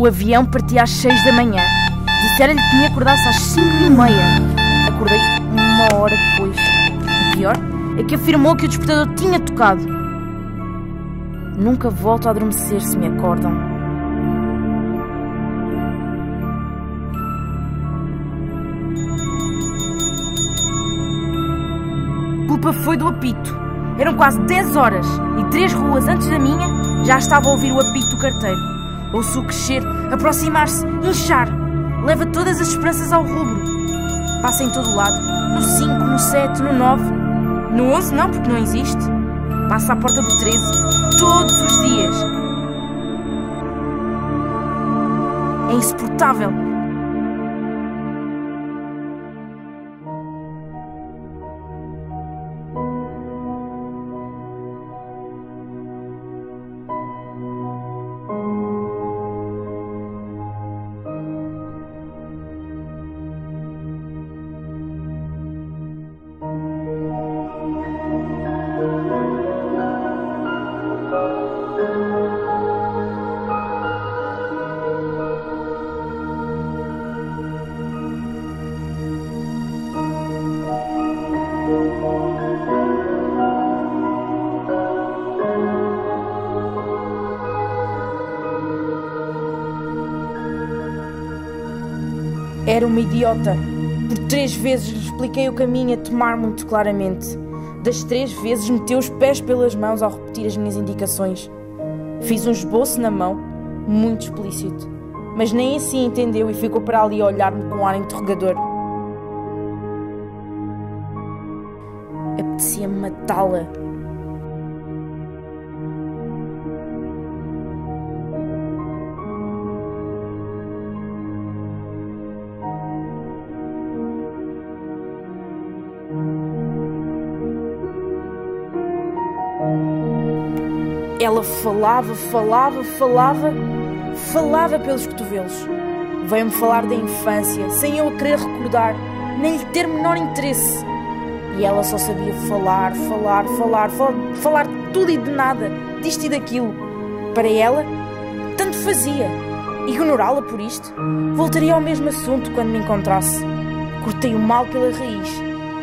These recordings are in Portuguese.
O avião partia às 6 da manhã. Disseram-lhe que tinha acordado às 5h30. Acordei 1 hora depois. O pior é que afirmou que o despertador tinha tocado. Nunca volto a adormecer se me acordam. A culpa foi do apito. Eram quase 10 horas e 3 ruas antes da minha já estava a ouvir o apito do carteiro. Ouço-o crescer, aproximar-se, inchar. Leva todas as esperanças ao rubro. Passa em todo o lado. No 5, no 7, no 9. No 11 não, porque não existe. Passa à porta do 13. Todos os dias. É insuportável. Era uma idiota. Por 3 vezes lhe expliquei o caminho a tomar muito claramente. Das 3 vezes meteu os pés pelas mãos ao repetir as minhas indicações. Fiz um esboço na mão, muito explícito. Mas nem assim entendeu e ficou para ali a olhar-me com um ar interrogador. Apetecia-me matá-la. Ela falava pelos cotovelos. Veio-me falar da infância, sem eu a querer recordar, nem lhe ter menor interesse. E ela só sabia falar de tudo e de nada, disto e daquilo. Para ela, tanto fazia. Ignorá-la por isto, voltaria ao mesmo assunto quando me encontrasse. Cortei o mal pela raiz.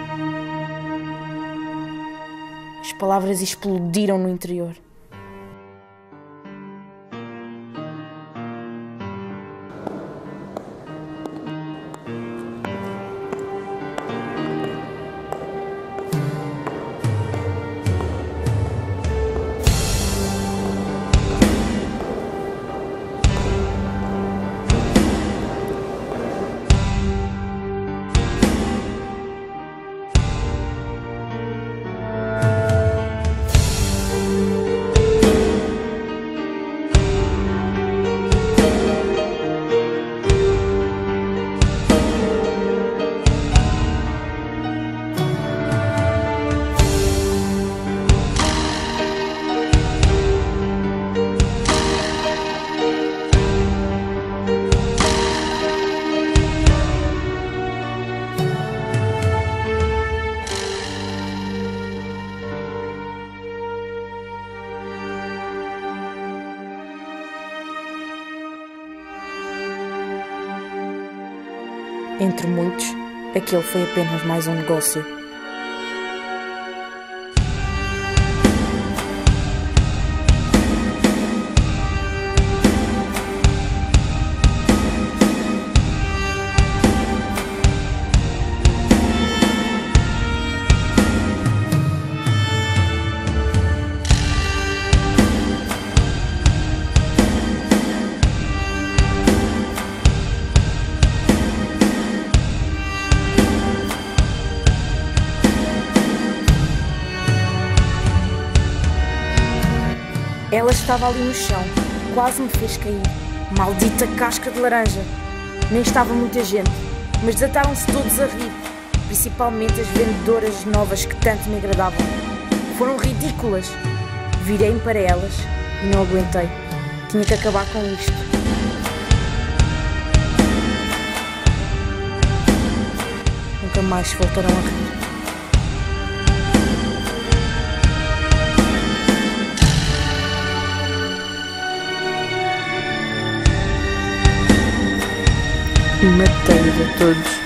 As palavras explodiram no interior. Entre muitos, aquele foi apenas mais um negócio. Ela estava ali no chão, quase me fez cair. Maldita casca de laranja! Nem estava muita gente, mas desataram-se todos a rir, principalmente as vendedoras novas que tanto me agradavam. Foram ridículas! Virei-me para elas e não aguentei. Tinha que acabar com isto. Nunca mais se voltaram a rir. e matei-os a todos.